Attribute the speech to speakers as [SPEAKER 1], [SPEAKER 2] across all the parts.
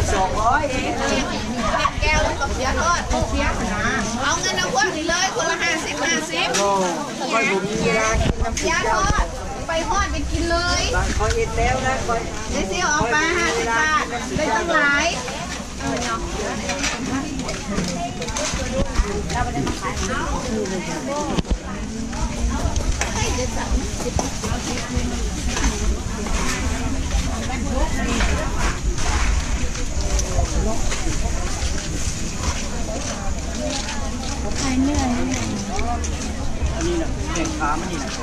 [SPEAKER 1] 200เองแก้วกับเสียทอดเสียนะเอาเงินเอาพวกนี้เลยคนละ50 โอ้ไปผมมีเวลากินน้ำเสียทอดไปทอดไปกินเลยคอยเอ็ดแล้วนะคอยได้ซื้อออกมา50 บาทได้ตั้งหลายอันนี้นะแข่งขามันนี่นะ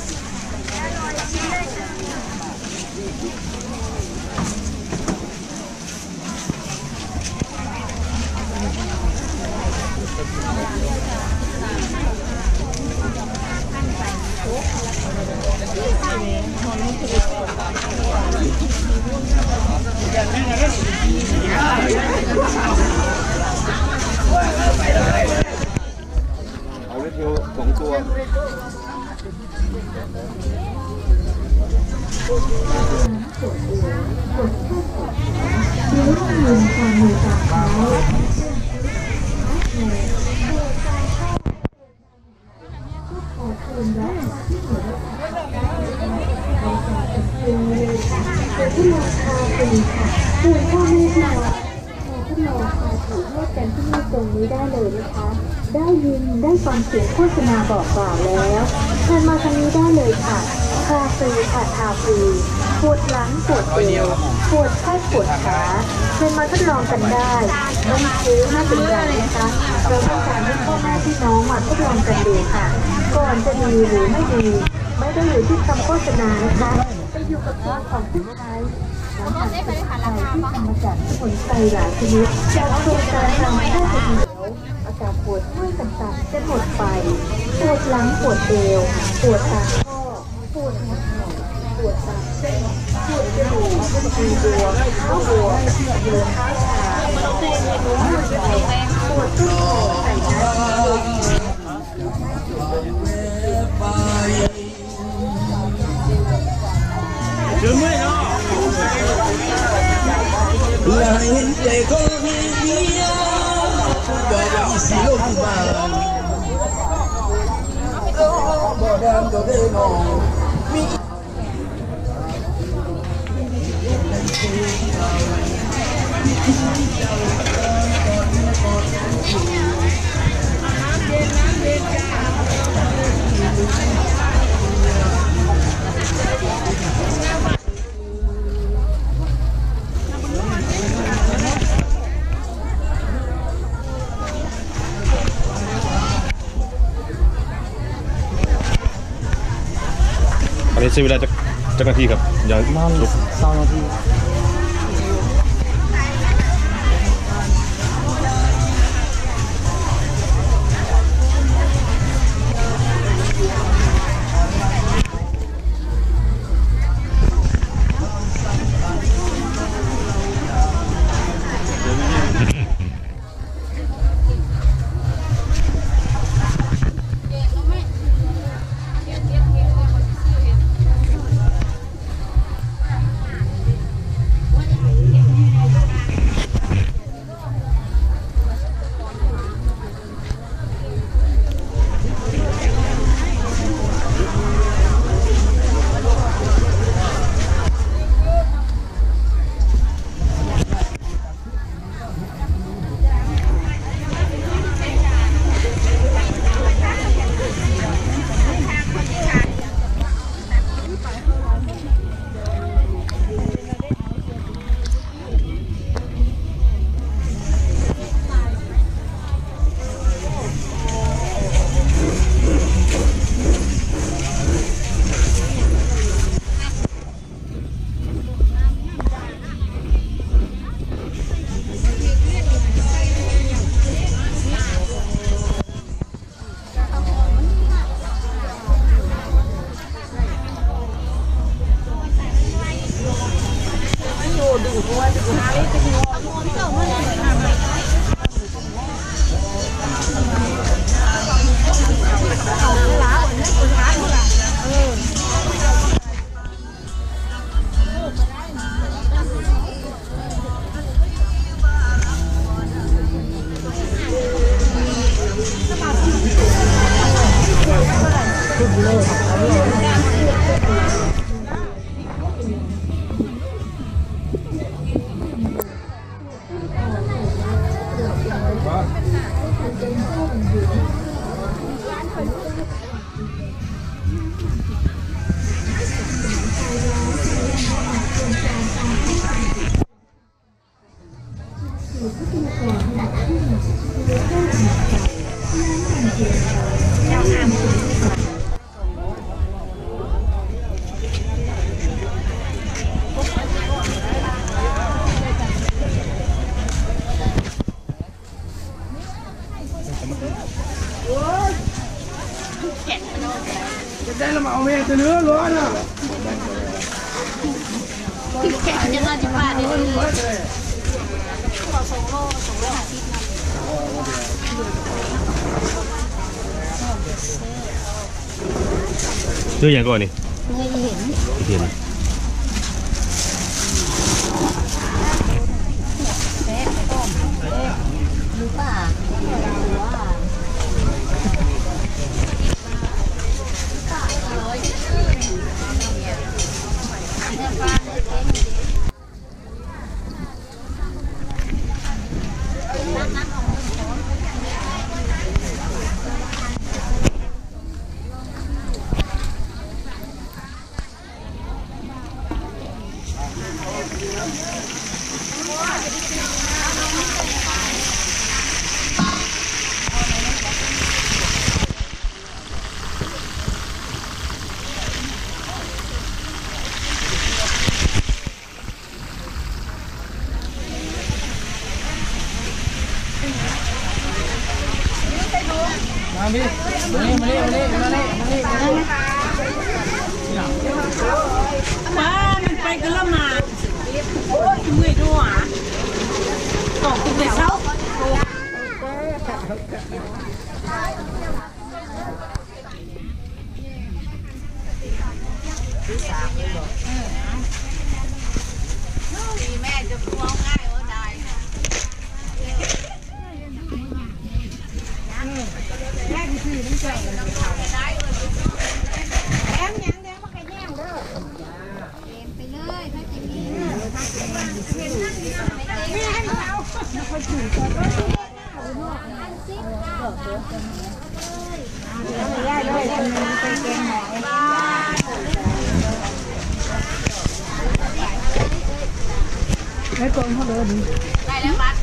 [SPEAKER 1] เอาเร็ว2 ตัว
[SPEAKER 2] ที่ราคาเป็นค่ะคือพ่อแม่พี่น้องทดลองทายถูกให้กันที่นี่ตรงนี้ได้เลยนะคะได้ยินได้ฟังเสียงโฆษณาบอกกล่าวแล้วเชิญมาทางนี้ได้เลยค่ะทาฟรีค่ะทาฟรีปวดหลังปวดเอวปวดไข้ปวดขาเชิญมาทดลองกันได้ไม่ซื้อไม่เป็นไรนะคะเราต้องการให้พ่อแม่พี่น้องมาทดลองกันดูค่ะก่อนจะดีหรือไม่ดีไม่ได้อยู่ที่คำโฆษณานะคะไปอยู่กับตัวของผู้ใช้น้ำมันเป็นไทยที่ทำมาจากสมุนไพรหลายชนิดจากโครงการทำให้ดีอาการปวดเมื่อยต่างๆจะหมดไปปวดหลังปวดเอวปวดตามข้อปวดหัวเข่าปวดตามเส้นปวดกระดูกมีบวมเท้าบวมเดินเท้าชาปวดหัวใจปวดต้นคอใส่น้ำปวด
[SPEAKER 3] La gente come via, si lo fumano, borrando de no.
[SPEAKER 4] อันนี้ใช้เวลาจักนาทีครับอย่ามาลุก20 นาที
[SPEAKER 1] แค่จะมาจิบ้านนี่
[SPEAKER 4] ซื้ออย่างก่อนนี่ไม่เห็น
[SPEAKER 1] รู้ป่ะ
[SPEAKER 3] มาพี่มาเลยมันไปกันละมาโอ้ยมือด้วยตกไปเช้า
[SPEAKER 1] แม่จะพูดง่ายว่าได้
[SPEAKER 2] ให้กองเขาเดิน
[SPEAKER 1] ได้แล้วบัด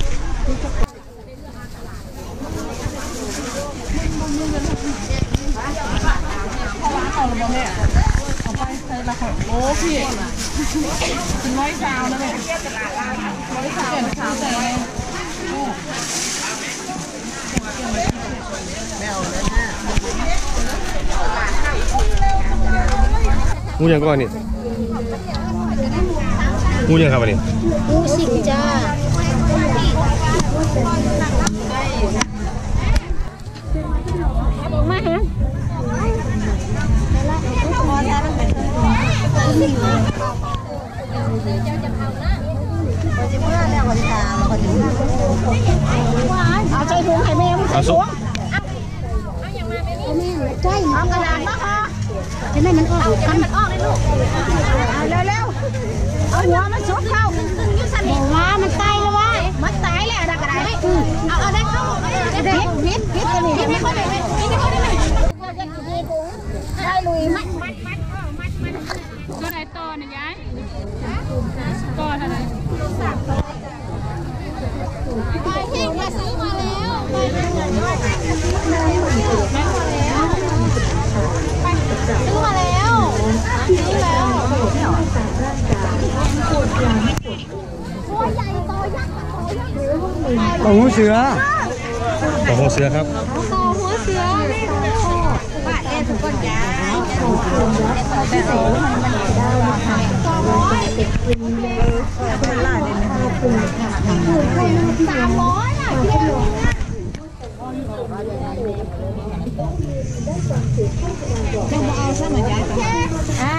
[SPEAKER 3] โอ้พี่น้อยสาวนะแม่น้อยสาว
[SPEAKER 4] งูอย่างก่อนนี่งูอย่างครับอันนี้
[SPEAKER 1] กูสิงจ้ามาฮะเอาใจถุงให้แม่มึงใส่ถุงใช่เอากระดาษมาค่ะให้แม่มันออกให้มันออกเลยลูกเอาเร็วๆเอาหัวมันชุบเข้ายุ่งสั่นบอกว่ามันตายแล้ววะมันตายแล้วนะกระดาษเอาได้เข้าพิษกันนี่ไม่ค่อยได้ไม่ค่อยได้ได้ลุยมัดก็ได้ต่อนะยายต่อเท่าไหร่ไปเฮงมาซื้อมาแล้วซื้อมาแล้วตัวใหญ่ตัวยักษ์
[SPEAKER 3] ของเสือ
[SPEAKER 4] ของหัวเสือครับ
[SPEAKER 1] ต่อหัวเสือบ้านเล่นก้นยาว300อ่ะเที่ยวจะมาเอาซะหน่อยจ้ะ